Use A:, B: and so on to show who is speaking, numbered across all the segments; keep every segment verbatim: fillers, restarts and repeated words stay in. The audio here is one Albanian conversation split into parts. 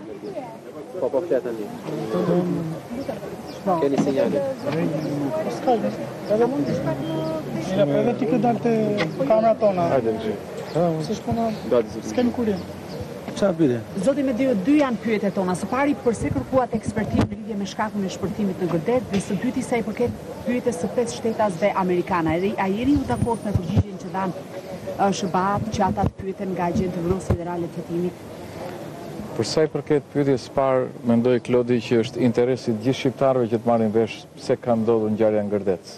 A: Po, po, flet tani. Keni sinjali.
B: S'ka gjë. Edhe mund të shkak në edhe ti ke dalë te kamera tona.
A: Hajde në
B: Se shkona. S'kemi kurim.
A: Çfarë pyetje?
C: Zoti me dy, dy janë pyetjet tona. Së pari, përse kërkuat ekspertim në lidhje me shkakun e shpërtimit në Gërdet, dhe së dyti sa i përket pyetjes së pesë shtetasve amerikana. A jeni ju dakord me përgjigjen që dhan S B A që ata të pyeten nga agjenti Vrosë Federale të Hetimit?
D: Për sa i përket pyetjes së parë, mendoj Klodi që është interesi të gjithë shqiptarëve që të marrin vesh pse ka ndodhur ngjarja në Gërdec.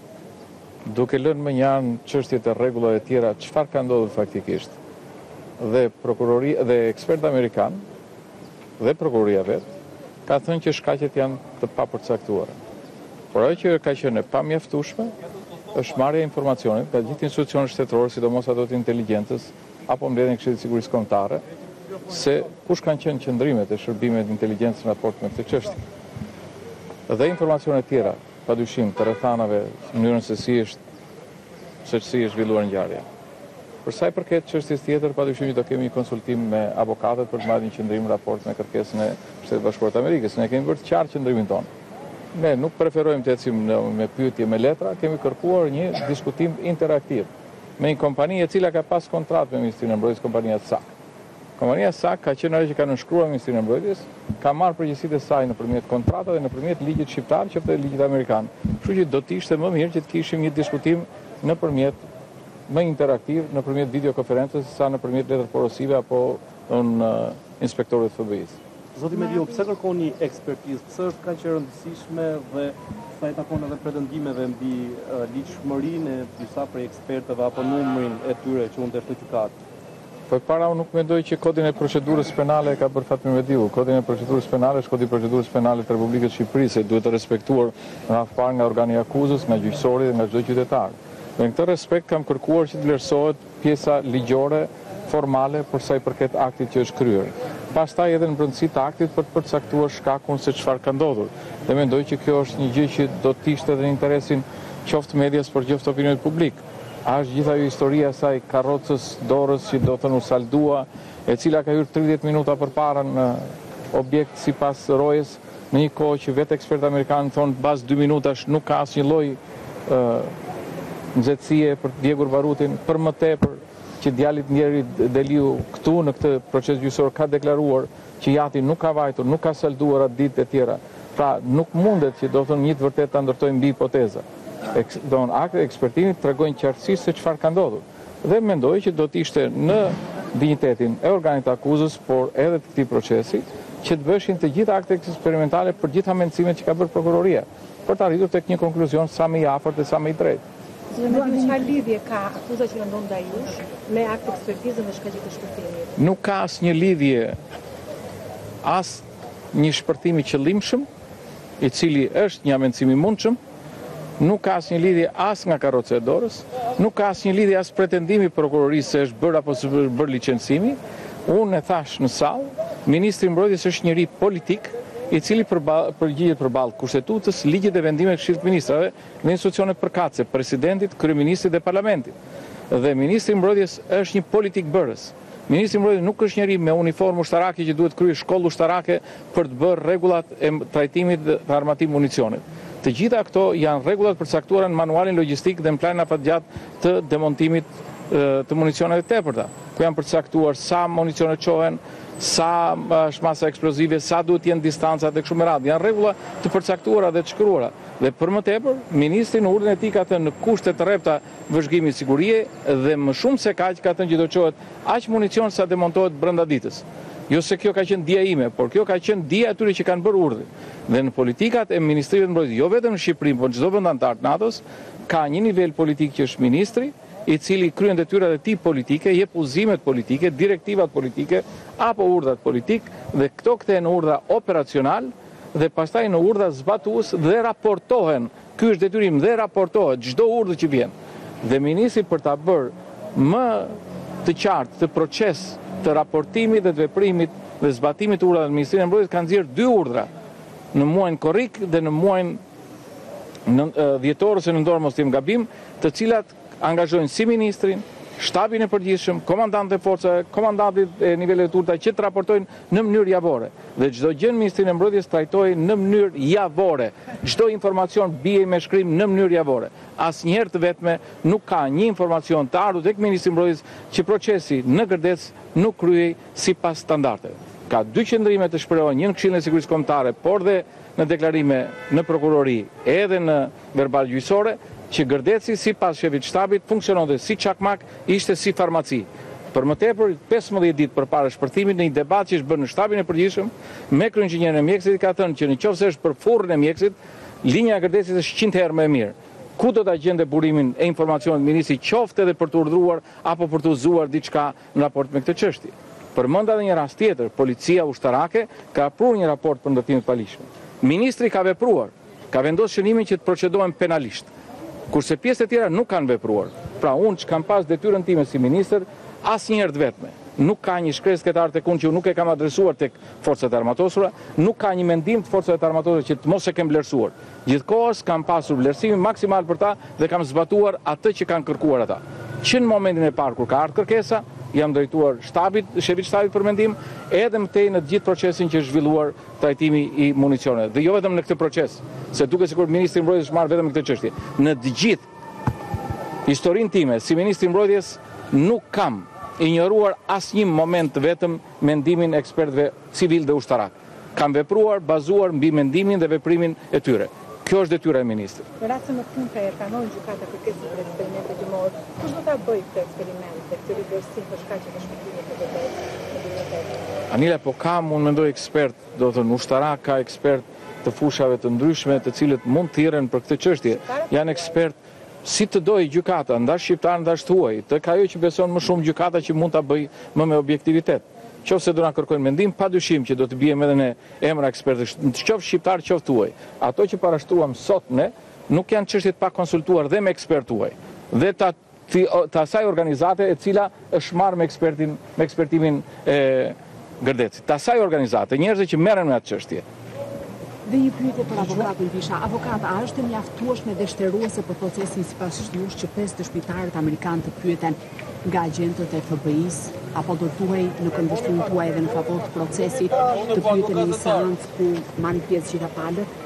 D: Duke lënë më një anë çështjet e rregullave të tjera, çfarë ka ndodhur faktikisht? Dhe prokuroria dhe ekspert amerikan dhe prokuroria vet ka thënë që shkaqet janë të papërcaktuara. Por ajo që ka qenë e pamjaftueshme është marrja e informacionit nga gjithë institucionet shtetërore, sidomos ato të inteligjencës apo mbledhjen e Këshillit të Sigurisë Kombëtare, se kush kanë qenë qëndrimet e shërbimeve të inteligjencës në raport me këtë çështje. Dhe informacione tjera, padyshim, të rrethanave, mënyrën se si është se si është zhvilluar ngjarja. Për sa i përket çështjes tjetër, padyshim që do kemi një konsultim me avokatët për të marrë një qëndrim raport me kërkesën e Shtetit Bashkuar të Amerikës. Ne kemi bërë të qartë qëndrimin tonë. Ne nuk preferojmë të ecim me pyetje me letra, kemi kërkuar një diskutim interaktiv me një kompani e cila ka pas kontratë me Ministrinë e Mbrojtjes, kompania S A C. Kompania S A C ka qenë ajo që ka nënshkruar Ministrinë e Mbrojtjes, ka marrë përgjegjësitë e saj nëpërmjet kontratave dhe nëpërmjet ligjit shqiptar, që është ligjit amerikan. Kështu që do të ishte më mirë që të kishim një diskutim nëpërmjet më interaktiv nëpërmjet videokonferencës sa nëpërmjet letër porosive apo në uh, inspektorët F B I-s.
E: Zoti Mediu, pse kërkoni ekspertizë? Pse është kaq e rëndësishme dhe sa i takon edhe pretendimeve mbi uh, ligjshmërinë e disa prej ekspertëve apo numrin e tyre që mund të shtojë gjykat?
D: Po para unë nuk mendoj që kodin e procedurës penale ka bërë Fatmi Mediu. Kodin e procedurës penale është kodi i procedurës penale të Republikës së Shqipërisë, duhet të respektuar nga parë nga organi akuzës, nga gjyqësori dhe nga çdo qytetar. Në këtë respekt kam kërkuar që të vlerësohet pjesa ligjore, formale, për sa i përket aktit që është kryer. Pastaj edhe në brendësi të aktit për të përcaktuar shkakun se çfarë ka ndodhur. Dhe mendoj që kjo është një gjë që do të ishte edhe në interesin qoftë medias por qoftë opinionit publik. A është gjithë ajo historia e saj karrocës dorës që do të thënë u saldua, e cila ka hyrë tridhjetë minuta përpara në objekt sipas rojës, në një kohë që vetë ekspertë amerikanë thonë pas dy minutash nuk ka asnjë lloj nxehtësie për të djegur barutin, për më tepër që djalit Njeri Deliu këtu në këtë proces gjyqësor ka deklaruar që jati nuk ka vajtur, nuk ka salduar atë ditë e tjera. Pra nuk mundet që do të thonë një të vërtetë ta ndërtojmë mbi hipoteza. Do në aktet e ekspertimit tregojnë qartësisht se çfarë ka ndodhur. Dhe mendoj që do të ishte në dinjitetin e organit të akuzës, por edhe të këtij procesi, që të bëshin të gjitha aktet eksperimentale për gjitha mendësimet që ka bërë prokuroria, për të arritur tek një konkluzion sa më i afërt dhe sa më i drejtë.
F: Çfarë lidhje ka akuza që vendon ndaj jush me akt ekspertizën dhe shkaqjet e shpërtimit?
D: Nuk ka asnjë lidhje as një shpërtim i qëllimshëm, i cili është një amencim i mundshëm, nuk ka asnjë lidhje as nga karroca e dorës, nuk ka asnjë lidhje as pretendimi prokurorisë se është bërë apo s'është bërë licencimi. Unë e thash në sallë, ministri i Mbrojtjes është njëri politik i cili përgjigjet përballë kushtetutës, ligjit dhe vendimeve të Këshillit të Ministrave dhe institucionet përkatëse, presidentit, kryeministrit dhe parlamentit. Dhe ministri i Mbrojtjes është një politik bërës. Ministri i Mbrojtjes nuk është njëri me uniformë ushtarake që duhet kryej shkollë ushtarake për të bërë rregullat e trajtimit dhe armatimit municionit. Të gjitha këto janë rregullat përcaktuara në manualin logjistik dhe në planin afatgjat të demontimit të municioneve të tepërta, ku janë përcaktuar sa municione çohen, sa është masa eksplozive, sa duhet jenë distancat e kështu me radhë. Janë rregulla të përcaktuara dhe të shkruara. Dhe për më tepër, ministri në urdhën e tij ka thënë në kushte të rrepta vëzhgimi sigurie dhe më shumë se kaq ka thënë që do çohet aq municion sa demontohet brenda ditës. Jo se kjo ka qenë dia ime, por kjo ka qenë dia atyre që kanë bërë urdhën. Dhe në politikat e Ministrisë të Mbrojtjes, jo vetëm në Shqipëri, por çdo vend antar të NATO-s, ka një nivel politik që është ministri, i cili kryen detyrat e tij politike, jep udhëzimet politike, direktivat politike apo urdhat politik dhe këto kthehen në urdhra operacional dhe pastaj në urdhra zbatues dhe raportohen. Ky është detyrim dhe raportohet çdo urdhë që vjen. Dhe ministri për ta bërë më të qartë të proces të raportimit dhe të veprimit dhe zbatimit të urdhave të Ministrisë së Mbrojtjes kanë nxjerrë dy urdhra në muajin korrik dhe në muajin dhjetor ose nëntor mos jem gabim, të cilat angazhojnë si ministrin, shtabin e përgjithshëm, komandantët e forcave, komandantët e nivelet të ulta që të raportojnë në mënyrë javore. Dhe çdo gjë në Ministrinë e Mbrojtjes trajtojë në mënyrë javore. Çdo informacion bie me shkrim në mënyrë javore. Asnjëherë të vetme nuk ka një informacion të ardhur tek Ministri i Mbrojtjes që procesi në Gërdec nuk kryhej sipas standardeve. Ka dy qëndrime të shprehura, një në Këshillin e Sigurisë Kombëtare, por dhe në deklarime në prokurori edhe në verbal gjyqësore, që Gërdeci sipas shefit shtabit funksiononte si çakmak, ishte si farmaci. Për më tepër, pesëmbëdhjetë ditë përpara shpërthimit në një debat që është bërë në shtabin e përgjithshëm me kryeingjinierin e mjekësit, ka thënë që nëse është për furrën e mjekësit, linja e Gërdecit është qind herë më e mirë. Ku do ta gjende burimin e informacionit ministri, qoftë edhe për të urdhëruar apo për të uzuar diçka në raport me këtë çështje? Përmend edhe një rast tjetër, policia ushtarake ka apruar një raport për ndërtimin e palishme. Ministri ka vepruar, ka vendosur shënimin që të procedohen penalisht, kurse pjesët e tjera nuk kanë vepruar. Pra unë që kam pas detyrën time si ministër, asnjëherë të vetme. Nuk ka një shkresë ketar tek unë që nuk e kam adresuar tek forcat e armatosura, nuk ka një mendim të forcave të armatosura që të mos e kem vlerësuar. Gjithkohës kam pasur vlerësimin maksimal për ta dhe kam zbatuar atë që kanë kërkuar ata. Që në momentin e parë kur ka ardhur kërkesa, jam drejtuar shtabit, shefit shtabit për mendim, edhe më tej në të gjithë procesin që është zhvilluar trajtimi i municioneve. Dhe jo vetëm në këtë proces, se duke sikur ministri i Mbrojtjes është marrë vetëm në këtë çështje. Në të gjithë historinë time si ministri i Mbrojtjes nuk kam injoruar asnjë moment vetëm mendimin e ekspertëve civil dhe ushtarak. Kam vepruar bazuar mbi mendimin dhe veprimin e tyre. Kjo është detyra e ministrit.
F: Në rastin më fund ka pranon gjykata kërkesën për eksperimente gjymore, kush do ta bëjë këtë eksperiment, këtë rivlerësim për shkaqe të shpëtimit të vërtetë?
D: Anila, po kam, unë mendoj ekspert, do të thënë ushtarak, ka ekspert të fushave të ndryshme, të cilët mund të thirren për këtë çështje. Janë ekspert si të dojë gjykata, ndash shqiptar, ndash thuaj. Të ka ajo që beson më shumë gjykata që mund ta bëj më me objektivitet. Qofse do na kërkojnë mendim, padyshim që do të bijmë edhe në emra ekspertësh, qoftë shqiptar, qoftë tuaj. Ato që parashtruam sot ne nuk janë çështje të pa konsultuar dhe me ekspert tuaj. Dhe ta të asaj organizate e cila është marrë me ekspertin me ekspertimin e Gërdecit. Të asaj organizate, njerëz që merren me atë çështje.
C: Dhe një pyetje për avokatin Visha. Avokat, a është e mjaftueshme dhe shtëruese për procesin sipas shtyush që pesë dëshmitarët amerikanë të pyeten nga agjentët e F B I-s, apo do duhej në këndvështrimin tuaj edhe në favor të procesit të pyeten në një seancë ku marrin pjesë gjitha palët?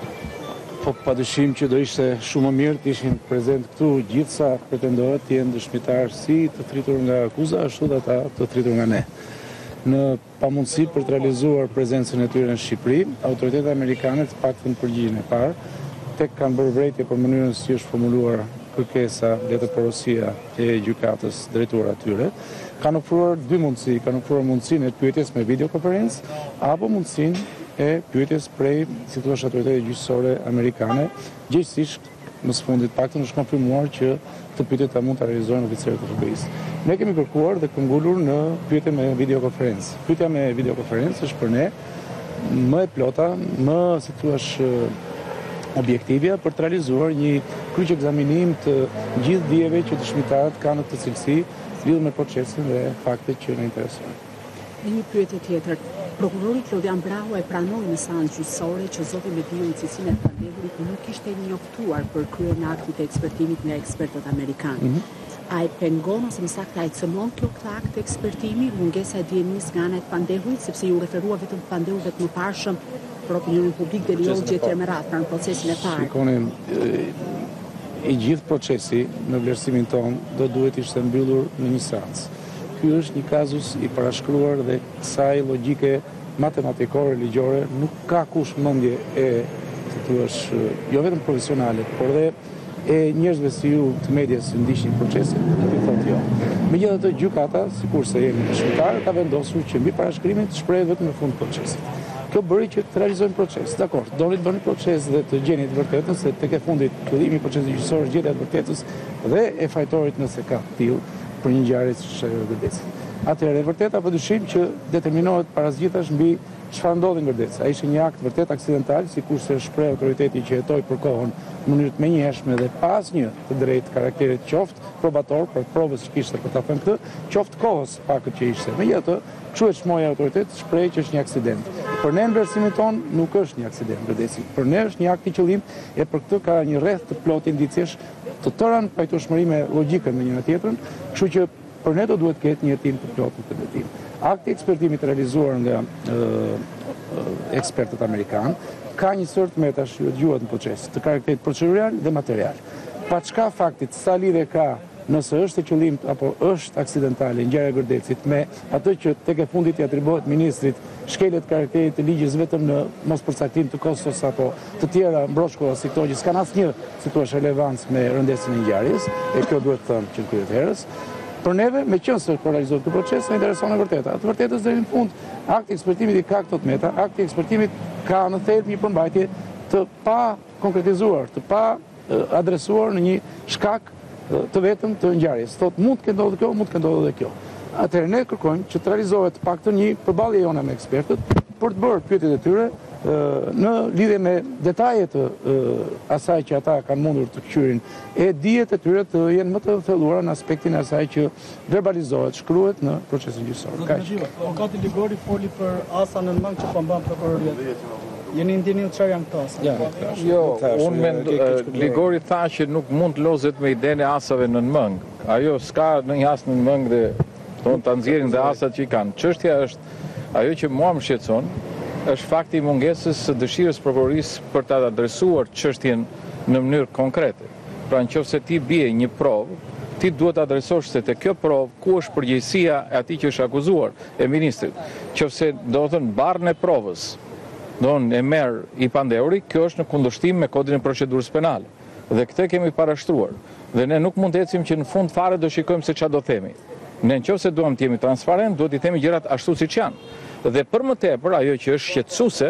G: Po padyshim që do ishte shumë më mirë të ishin prezent këtu gjithsa pretendohet të jenë dëshmitarë si të thritur nga akuza, ashtu dhe ata të thritur nga ne. Në pamundësi për të realizuar prezencën e tyre në Shqipëri, autoritetet amerikane të paktën përgjigjen e parë, tek kanë bërë vërejtje për mënyrën si është formuluar kërkesa letërporosia e gjykatës drejtuar atyre, kanë ofruar dy mundësi, kanë ofruar mundësinë e pyetjes me videokonferencë apo mundësinë e pyetjes prej, si thua, autoritetet gjyqësore amerikane, gjithsesi më së fundit paktën është konfirmuar që të pyetjet ta mund ta realizojnë oficerët e F B I-s. Ne kemi kërkuar dhe këmbgulur në pyetje me videokonferencë. Pyetja me videokonferencë është për ne më e plota, më, si thua, objektive për të realizuar një kryq ekzaminim të gjithë dijeve që dëshmitarët kanë në këtë cilësi lidhur me procesin dhe faktet që na interesojnë.
C: Dhe një pyetje tjetër. Prokurori Klodian Brahu e pranoi në seancë gjyqësore që zoti Mediu i cilësinë e Pandevurit nuk ishte njoftuar për kryen e aktit të ekspertimit nga ekspertët amerikanë. Mm -hmm. A e pengon ose më saktë a e cënon kjo këtë akt të ekspertimi, mungesa e dijenisë nga ana e Pandevurit, sepse ju referua vetëm Pandevut vetë më parshëm për opinionin publik dhe jo gjetje më radh në procesin e parë.
G: Shikoni, i gjithë procesi në vlerësimin tonë do duhet ishte mbyllur në një seancë. Ky është një kazus i parashkruar dhe kësaj logjike matematikore, ligjore, nuk ka kush mendje e, si thuash, jo vetëm profesionale, por dhe e njerëzve si ju të medias që ndiqnin procesin, i thotë jo. Megjithatë, gjykata, sikurse jemi dëshmitar, ka vendosur që mbi parashkrimin të shprehet vetëm në fund procesit. Kjo bëri që të realizojnë proces. Dakor, doni të bëni proces dhe të gjeni të vërtetën, se tek e fundit qëllimi i procesit gjyqësor është gjetja e vërtetës dhe e fajtorit nëse ka tillë për një ngjarje siç ajo e Gërdecit. Atëherë e vërteta padyshim që determinohet parazgjithash mbi çfarë ndodhi në Gërdec. Ai ishte një akt vërtet aksidental, sikurse shpreh autoriteti që jetoi për kohën në mënyrë të menjëhershme dhe pa asnjë të drejtë karakterit qoftë probator për provës që kishte për ta thënë këtë, qoftë kohës pakët që ishte. Megjithatë, kështu e çmoi autoriteti, shpreh që është një aksident. Për ne në vlerësimin ton nuk është një aksident gërdeci. Për ne është një akt i qëllim e për këtë ka një rreth të plotë indicish të tëra në pajtueshmëri me logjikën me njëra tjetrën, kështu që për ne do duhet ketë një hetim të plotë të hetim. Akti i ekspertimit realizuar nga e, ekspertët amerikanë ka një sër të metash që dëgjohet në proces, të karakterit procedurial dhe material. Pa çka faktit sa lidhje ka nëse është e qëllim apo është aksidentale ngjarja e Gërdecit me atë që tek e fundit i atribuohet ministrit shkelet karakterit të ligjit vetëm në mos përcaktim të Kosovës apo të tjera mbrojtësh si këto që s'kan asnjë si thua relevancë me rëndesën e ngjarjes, e kjo duhet të thënë që kryet herës. Për neve, me qënë se realizohet këtë proces, në intereson e vërteta. Atë vërtetës deri në fund, akti i ekspertimit i ka këto të meta, akti i ekspertimit ka në thelb një përmbajtje të pa konkretizuar, të pa adresuar në një shkak të vetëm të ngjarjes. Thotë mund të ketë ndodhur kjo, mund të ketë ndodhur edhe kjo. Atëherë ne kërkojmë që të realizohet paktën një përballje jona me ekspertët për të bërë pyetjet e tyre në lidhje me detajet të asaj që ata kanë mundur të këqyrin e dijet e tyre të jenë më të thelluara në aspektin e asaj që verbalizohet, shkruhet në procesin gjyqësor.
B: Avokati Ligori foli për asa në nëmang që po mban prokuroria. Jeni ndjeni çfarë janë këto asa?
G: Ja,
D: Jo, unë mend Ligori tha që nuk mund të lozet me idenë e asave në nëmang. Ajo s'ka në një as në nëmang dhe tonë të nxjerrin dhe asat që i kanë. Çështja është ajo që mua më shqetëson është fakti i mungesës së dëshirës prokurorisë për ta adresuar çështjen në mënyrë konkrete. Pra nëse ti bie një provë, ti duhet të adresosh se te kjo provë ku është përgjegjësia e atij që është akuzuar e ministrit. Nëse do të thënë barrën e provës, do të e merr i pandeuri, kjo është në kundërshtim me kodin e procedurës penale. Dhe këtë kemi parashtruar. Dhe ne nuk mund të ecim që në fund fare do shikojmë se çfarë do themi. Ne nëse duam të jemi transparent, duhet i themi gjërat ashtu siç janë. Dhe për më tepër, ajo që është shqetësuese,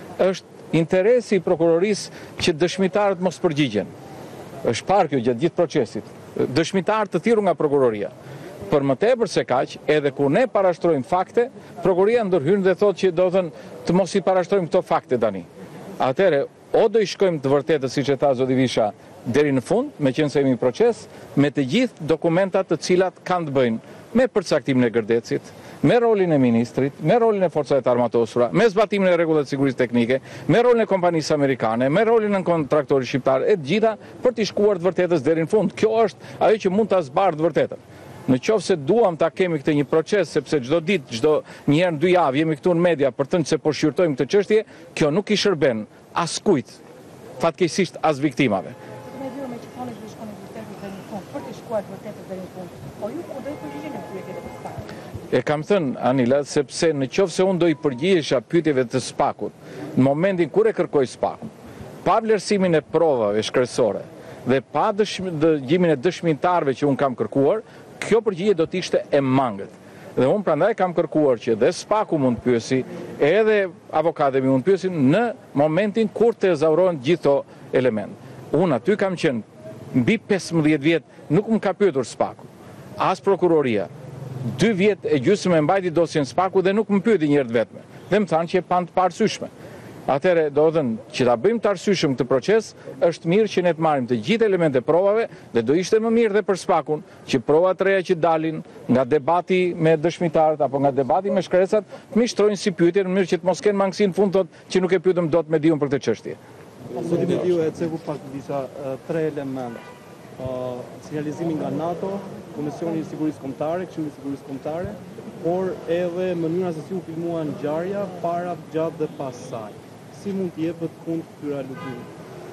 D: është interesi i prokurorisë që dëshmitarët mos përgjigjen. Është parë kjo gjatë gjithë procesit. Dëshmitarë të thirrur nga prokuroria. Për më tepër se kaq, edhe kur ne parashtrojmë fakte, prokuroria ndërhyn dhe thotë që do të thënë të mos i parashtrojmë këto fakte tani. Atëherë, o do i shkojmë të vërtetës siç e tha zoti Visha deri në fund, meqense jemi në proces, me të gjithë dokumentat të cilat kanë të bëjnë me përcaktimin e Gërdecit, me rolin e ministrit, me rolin e forcave të armatosura, me zbatimin e rregullave të sigurisë teknike, me rolin e kompanisë amerikane, me rolin e kontraktorit shqiptar, e të gjitha për të shkuar të vërtetës deri në fund. Kjo është ajo që mund ta zbardhë të vërtetën. Në qoftë se duam ta kemi këtë një proces, sepse çdo ditë, çdo një herë në dy javë jemi këtu në media për të thënë se po shqyrtojmë këtë çështje, kjo nuk i shërben askujt, fatkeqësisht as viktimave.
C: Me dy me çfarë do shkon në vërtetë deri në fund, për të shkuar vërtetë deri në fund. Po ju ku do të përgjigjeni pyetjeve të spakut?
D: E kam thënë, Anila, sepse në qoftë se unë do i përgjigjesha pyetjeve të spakut, në momentin kur e kërkoj spakun, pa vlerësimin e provave shkresore dhe pa dëgjimin e dëshmitarëve që unë kam kërkuar, kjo përgjigje do të ishte e mangët. Dhe unë prandaj kam kërkuar që dhe spaku mund të pyesi, edhe avokatëmi mund të pyesin në momentin kur të ezaurohen gjitho element. Unë aty kam qenë mbi pesëmbëdhjetë vjet, nuk më ka pyetur spaku, as prokuroria. Dy vjet e gjysmë e mbajti dosjen spaku dhe nuk më pyeti një herë të vetme. Dhe më thanë që e pan të parësyshme. Atëherë do të thënë që ta bëjmë të arsyeshëm këtë proces, është mirë që ne të marrim të gjithë elementet provave dhe do ishte më mirë dhe për spakun që provat të reja që dalin nga debati me dëshmitarët apo nga debati me shkresat, të mishtrojnë si pyetje në mënyrë që të mos kenë mangësi në fund thotë që nuk e pyetëm dot me diun për këtë çështje.
E: Zoti Mediu e ceku pak disa tre element. Sinjalizimi nga NATO, Komisioni i Sigurisë Kombëtare, Këshilli i Sigurisë Kombëtare, por edhe mënyra se si u filmua ngjarja para, gjatë dhe pas saj. Si mund të jepet kund këtyre aludimeve?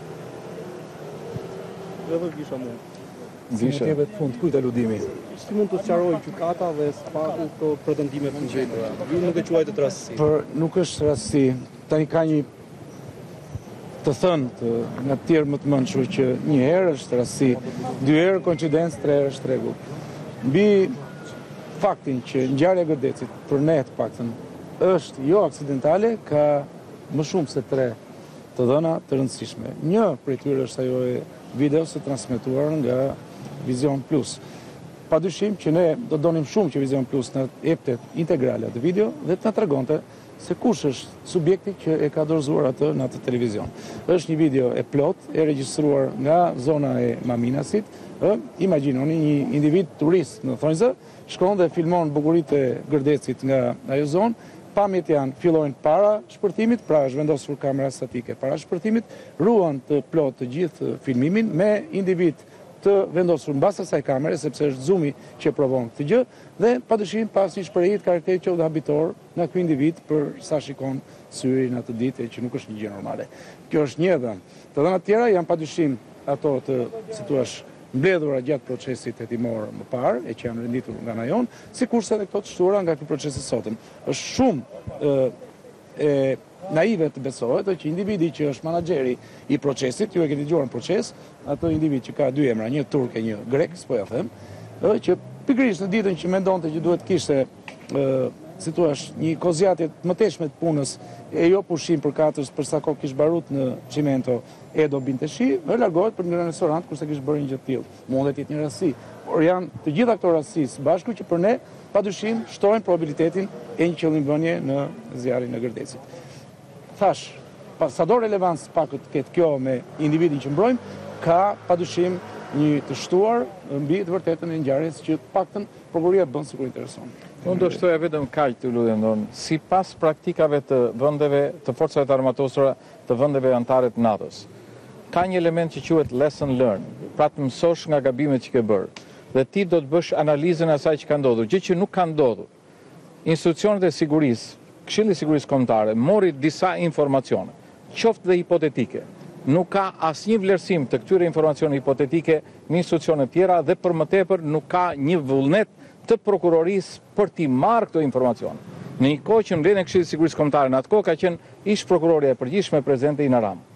E: Edhe Visha mund.
G: Si mund të jepet fund kujt aludimi?
E: Si mund të sqarojë gjykata dhe spaku këto pretendime të ngjitura? Ju nuk e quajtë të rastësi.
G: Por nuk është rastësi. Tani ka një të thënë të nga të tjerë më të mëndshur që një herë është rastësi, dy herë koincidencë, tre herë është rregull. Mbi faktin që ngjarja e Gërdecit për ne të paktën është jo aksidentale, ka më shumë se tre të dhëna të rëndësishme. Një prej tyre është ajo e videos së transmetuar nga Vision Plus. Padyshim që ne do donim shumë që Vision Plus na jepte integrale atë video dhe të na tregonte se kush është subjekti që e ka dorëzuar atë në atë televizion. Është një video e plot, e regjistruar nga zona e Maminasit. Ë, imagjinoni një individ turist në Thonjza, shkon dhe filmon bukuritë e Gërdecit nga ajo zonë pamjet janë, fillojnë para shpërthimit, pra është vendosur kamera statike para shpërthimit, ruan të plot të gjithë filmimin me individ të vendosur mbas asaj kamere, sepse është zoomi që provon këtë gjë, dhe padyshim pas një shprehjet karakterit që habitor nga ky individ për sa shikon syri në atë ditë, që nuk është një gjë normale. Kjo është një dhënë. Të dhënat tjera janë padyshim ato të, si thua, mbledhura gjatë procesit hetimor më parë, e që janë renditur nga na jonë, sikurse edhe këto të shtuara nga ky proces i sotëm. Është shumë e, e naive të besohet që individi që është menaxheri i procesit, ju e keni dëgjuar në proces, atë individ që ka dy emra, një turk e një grek, s'po ja them, që pikërisht në ditën që mendonte që duhet kishte si thua, një kozjatje të mëtejshme të punës e jo pushim për katës për sa kohë kishte barut në Çimento Edo Binteshi, e largohet për një restorant kurse kishte bërë një gjë të tillë. Mundet të jetë një rastësi, por janë të gjitha këto rastësi së bashku që për ne padyshim shtojnë probabilitetin e një qëllimvënie në zjarrin e Gërdecit. Thash, sado relevancë pakët ketë kjo me individin që mbrojmë, ka padyshim një të shtuar mbi të vërtetën e ngjarjes që paktën prokuroria bën sikur intereson.
D: Unë do shtoja vetëm kaq të lutem don, sipas praktikave të vendeve të forcave të armatosura të vendeve anëtare të NATO-s. Ka një element që quhet lesson learned, pra të mësosh nga gabimet që ke bërë. Dhe ti do të bësh analizën e asaj që ka ndodhur, gjë që nuk ka ndodhur. Institucionet e sigurisë, Këshilli i Sigurisë Kombëtare mori disa informacione, qoftë dhe hipotetike. Nuk ka asnjë vlerësim të këtyre informacione hipotetike në institucione tjera dhe për më tepër nuk ka një vullnet të prokurorisë për t'i marrë këto informacione. Në një kohë që mbledhjen e Këshillit të Sigurisë Kombëtare në atë kohë ka qenë ish prokurorja e përgjithshme prezente Ina Rama.